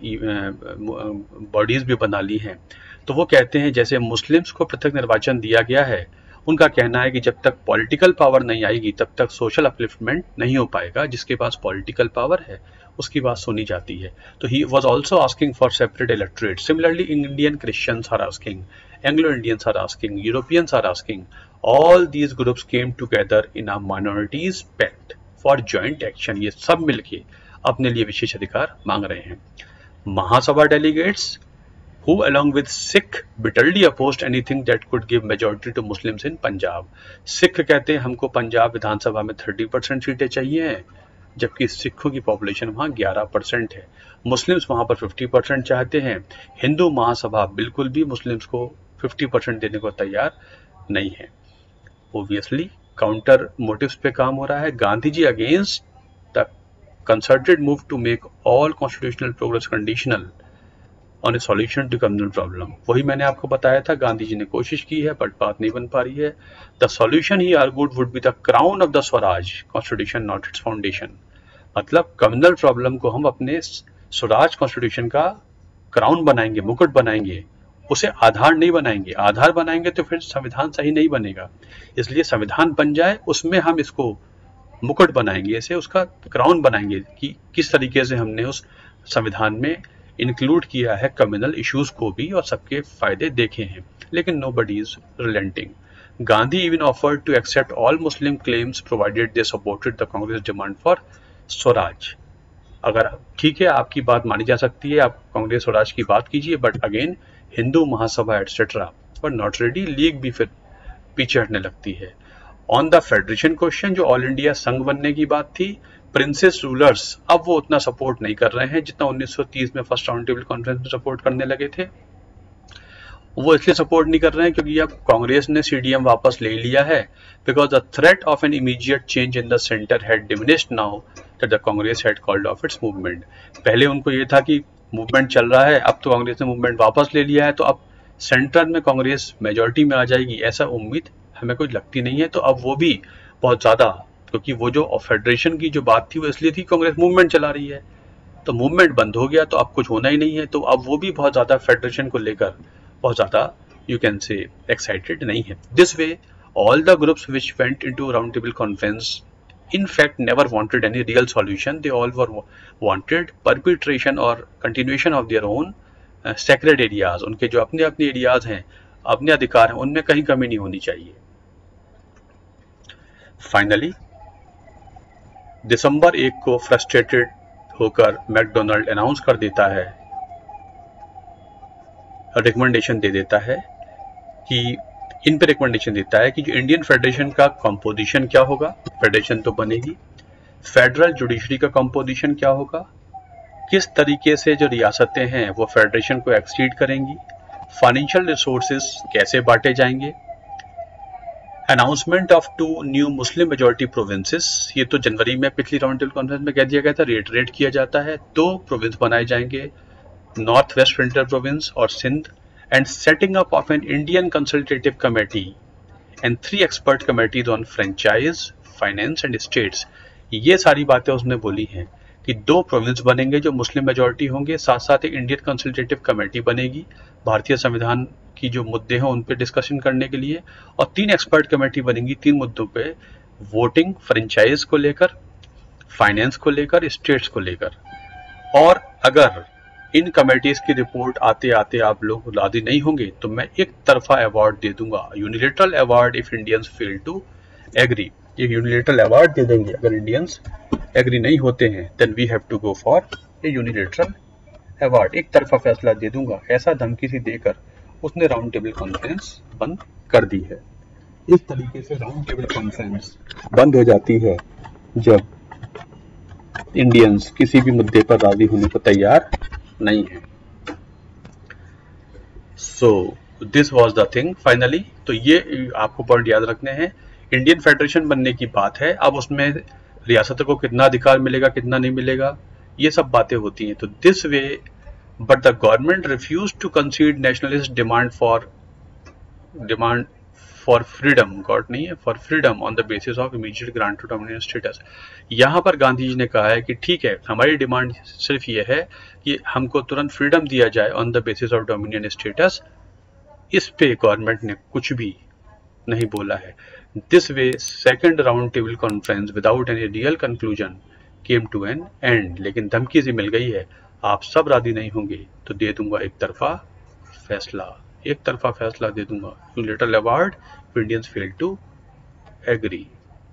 बॉडीज भी बना ली हैं. तो वो कहते हैं जैसे मुस्लिम्स को पृथक निर्वाचन दिया गया है, उनका कहना है कि जब तक पॉलिटिकल पावर नहीं आएगी तब तक सोशल अपलिफ्टमेंट नहीं हो पाएगा. जिसके पास पॉलिटिकल पावर है उसकी बात सुनी जाती है. तो he was also asking for separate electorate. Similarly Indian Christians are asking, Anglo Indians are asking, Europeans are asking. All these groups came together in a minorities pact for joint action. ये सब मिलके अपने लिए विशेष अधिकार मांग रहे हैं. Mahasabha delegates who along with Sikh bitterly opposed anything that could give majority to Muslims in Punjab. Sikh कहते हैं हमको पंजाब विधानसभा में तीस परसेंट सीटें चाहिए हैं, जबकि सिखों की पॉपुलेशन वहाँ ग्यारह परसेंट है. मुस्लिम्स वहाँ पर पचास परसेंट चाहते हैं. हिंदू महासभा बिल्कुल भी मुस्लिम्स को पचास परसेंट देने को तैयार नहीं है. ओब्वियसली काउंटर मोटिव्स पे काम हो रहा है. Gandhi ji against the concerted move to make all constitutional progress conditional on a solution to communal problem. वही मैंने आपको बताया था, गांधी जी ने कोशिश की है बट बात नहीं बन पा रही है. The solution he argued would be the crown of the Swaraj Constitution, not its foundation. मतलब कम्युनल प्रॉब्लम को हम अपने स्वराज कॉन्स्टिट्यूशन का क्राउन बनाएंगे, मुकुट बनाएंगे, उसे आधार नहीं बनाएंगे. आधार बनाएंगे तो फिर संविधान सही नहीं बनेगा. इसलिए संविधान बन जाए, उसमें हम इसको मुकुट बनाएंगे, ऐसे उसका क्राउन बनाएंगे कि किस तरीके से हमने उस संविधान में इंक्लूड किया है कम्युनल इश्यूज को भी और सबके फायदे देखे हैं. लेकिन nobody is relenting. Gandhi even offered to accept all Muslim claims provided they supported the Congress demand for Swaraj. अगर ठीक है आपकी बात मानी जा सकती है, आप कांग्रेस स्वराज की बात कीजिए, but again Hindu Mahasabha etcetera were not ready, League भी फिर पीछे हटने लगती है। ऑन द फेडरेशन क्वेश्चन, जो ऑल इंडिया संघ बनने की बात थी, प्रिंसेस रूलर्स अब वो उतना सपोर्ट नहीं कर रहे हैं जितना उन्नीस सौ तीस में फर्स्ट राउंड टेबल कॉन्फ्रेंस में सपोर्ट करने लगे थे। वो इसलिए सपोर्ट नहीं कर रहे हैं क्योंकि अब कांग्रेस ने सीडीएम वापस ले लिया है, because the threat of an immediate change in the centre had diminished now that the Congress had called off its movement. पहले उनको ये था कि मूवमेंट चल रहा है, अब तो कांग्रेस ने मूवमेंट वापस ले लिया है, तो अब सेंटर में कांग्रेस मेजोरिटी में आ जाएगी, ऐसा उम्मीद हमें कोई लगती नहीं है। तो अब वो भी बहुत ज्यादा, क्योंकि वो जो फेडरेशन की जो बात थी वो इसलिए थी कांग्रेस मूवमेंट चला रही है, तो मूवमेंट बंद हो गया तो अब कुछ होना ही नहीं है। तो अब वो भी बहुत ज्यादा फेडरेशन को लेकर बहुत ज्यादा यू कैन से एक्साइटेड नहीं है। This way all the groups which went into round table conference in fact never wanted any real solution. They all were wanted perpetration or continuation of their own uh, sacred areas. उनके जो अपने अपने एरियाज हैं, अपने अधिकार हैं, उनमें कहीं कमी नहीं होनी चाहिए। फाइनली दिसंबर एक को फ्रस्ट्रेटेड होकर मैकडोनाल्ड अनाउंस कर देता है, रिकमेंडेशन दे देता है कि इन पे रिकमेंडेशन देता है कि जो इंडियन फेडरेशन का कंपोजिशन क्या होगा, फेडरेशन तो बनेगी, फेडरल जुडिशरी का कंपोजिशन क्या होगा, किस तरीके से जो रियासतें हैं वो फेडरेशन को एक्सीड करेंगी, फाइनेंशियल रिसोर्सेज कैसे बांटे जाएंगे, announcement of two new Muslim majority provinces, ये तो जनवरी में पिछली राउंड टेबल कॉन्फ्रेंस में कह दिया गया था, रिएटरेट किया जाता है, दो प्रोविंस बनाए जाएंगे, नॉर्थ वेस्ट फ्रंटियर प्रोविंस और Sindh, and setting up of an Indian consultative committee and three expert committees on franchise, finance and states। ये सारी बातें उसने बोली हैं कि दो प्रोविंस बनेंगे जो मुस्लिम मेजॉरिटी होंगे, साथ साथ एक इंडियन कंसल्टेटिव कमेटी बनेगी भारतीय संविधान की जो मुद्दे हैं उन पे डिस्कशन करने के लिए, और तीन एक्सपर्ट कमेटी बनेंगी तीन मुद्दों पे, वोटिंग, फ्रेंचाइज को लेकर, फाइनेंस को लेकर, स्टेट्स को लेकर। और अगर इन कमेटीज की रिपोर्ट आते आते आप लोग राजी नहीं होंगे तो मैं एक तरफा अवार्ड दे दूंगा, unilateral award if Indians fail to agree. एक यूनिलेटरल अवार्ड दे देंगे अगर इंडियंस एग्री नहीं होते हैं, then we have to go for a unilateral award, एक तरफा फैसला दे दूंगा, ऐसा धमकी सी देकर उसने राउंड टेबल कॉन्फ्रेंस बंद कर दी है। इस तरीके से राउंड टेबल कॉन्फ्रेंस बंद हो जाती है जब इंडियंस किसी भी मुद्दे पर राजी होने को तैयार नहीं है। So this was the thing finally. तो ये आपको पॉइंट याद रखने हैं, इंडियन फेडरेशन बनने की बात है, अब उसमें रियासतों को कितना अधिकार मिलेगा कितना नहीं मिलेगा ये सब बातें होती हैं। तो this way but the government refuse to concede nationalist demand for demand for freedom, god नहीं है, for freedom on the basis of immediate grant to dominion status. यहाँ पर गांधी जी ने कहा है कि ठीक है, हमारी डिमांड सिर्फ ये है कि हमको तुरंत फ्रीडम दिया जाए on the basis of dominion status. इस पे गवर्नमेंट ने कुछ भी नहीं बोला है। This way second round table conference without any real conclusion came to an end. लेकिन धमकी से मिल गई है, आप सब राजी नहीं होंगे तो दे दूंगा एक तरफा फैसला, एक तरफा फैसला दे दूंगा, unilateral award Indians fail to agree.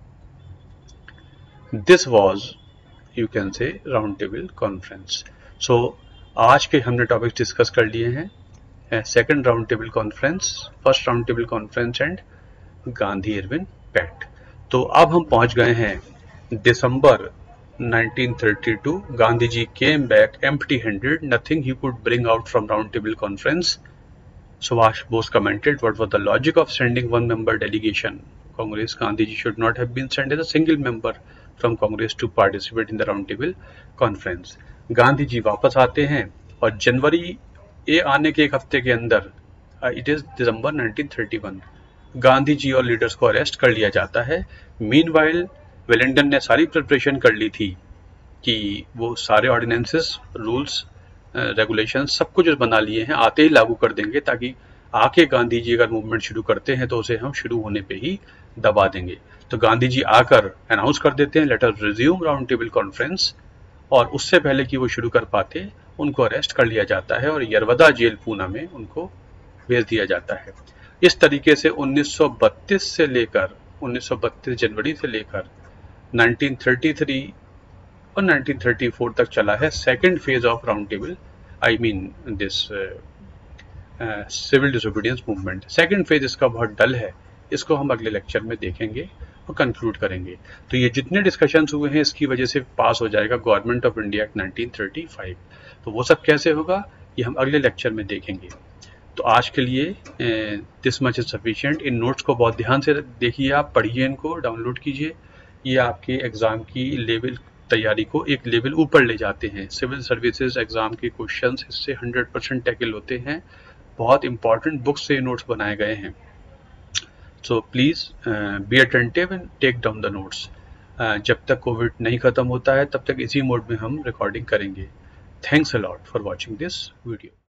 This was you can say round table conference. So आज के हमने टॉपिक्स डिस्कस कर लिए हैं, second round table conference, first round table conference and Gandhi Irwin pact. तो अब हम पहुंच गए हैं दिसंबर nineteen thirty two. Gandhi ji came back empty handed, nothing he could bring out from round table conference. Subhash Bose commented, what was the logic of sending one member delegation? Congress, Gandhi ji should not have been sent as a single member from Congress to participate in the round table conference. Gandhi ji वापस आते हैं और जनवरी ये आने के एक हफ्ते के अंदर, it is December nineteen thirty one, Gandhi ji और लीडर्स को अरेस्ट कर लिया जाता है। मीनवाइल वेलिंगटन ने सारी प्रिपरेशन कर ली थी कि वो सारे ऑर्डिनेंसेस, रूल्स, रेगुलेशन सब कुछ बना लिए हैं, आते ही लागू कर देंगे, ताकि आके गांधी जी अगर मूवमेंट शुरू करते हैं तो उसे हम शुरू होने पे ही दबा देंगे। तो गांधी जी आकर अनाउंस कर देते हैं, let us resume round table conference, और उससे पहले कि वो शुरू कर पाते उनको अरेस्ट कर लिया जाता है और यरवदा जेल पूना में उनको भेज दिया जाता है। इस तरीके से उन्नीस सौ बत्तीस से लेकर उन्नीस सौ बत्तीस जनवरी से लेकर नाइनटीन थर्टी थ्री और नाइनटीन थर्टी फोर तक चला है second phase of round table, I mean this civil disobedience movement. Second phase इसका बहुत डल है, इसको हम अगले लेक्चर में देखेंगे और कंक्लूड करेंगे। तो ये जितने डिस्कशंस हुए हैं इसकी वजह से पास हो जाएगा government of India act nineteen thirty five. तो वो सब कैसे होगा ये हम अगले लेक्चर में देखेंगे। तो आज के लिए दिस मच इज सफिशिएंट। इन नोट्स को बहुत ध्यान से देखिए, आप पढ़िए, इनको डाउनलोड कीजिए। ये आपके एग्ज़ाम की लेवल तैयारी को एक लेवल ऊपर ले जाते हैं। सिविल सर्विसेज एग्ज़ाम के क्वेश्चंस इससे हंड्रेड परसेंट टैकल होते हैं। बहुत इंपॉर्टेंट बुक्स से नोट्स बनाए गए हैं। So please be attentive and take down the notes. जब तक कोविड नहीं ख़त्म होता है तब तक इसी मोड में हम रिकॉर्डिंग करेंगे। Thanks a lot for watching this video.